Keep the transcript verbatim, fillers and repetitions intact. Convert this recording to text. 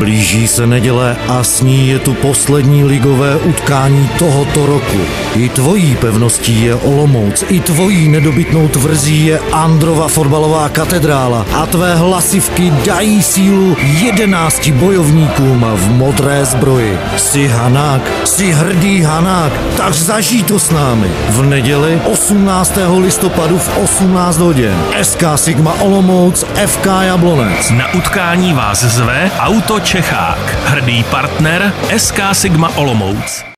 Blíží se neděle a s ní je tu poslední ligové utkání tohoto roku. I tvojí pevností je Olomouc, i tvojí nedobytnou tvrzí je Androva fotbalová katedrála a tvé hlasivky dají sílu jedenácti bojovníkům v modré zbroji. Jsi Hanák, jsi hrdý Hanák, tak zažij to s námi. V neděli osmnáctého listopadu v osmnáct hodin. S K Sigma Olomouc, F K Jablonec. Na utkání vás zve Auto Čechák, hrdý partner S K Sigma Olomouc.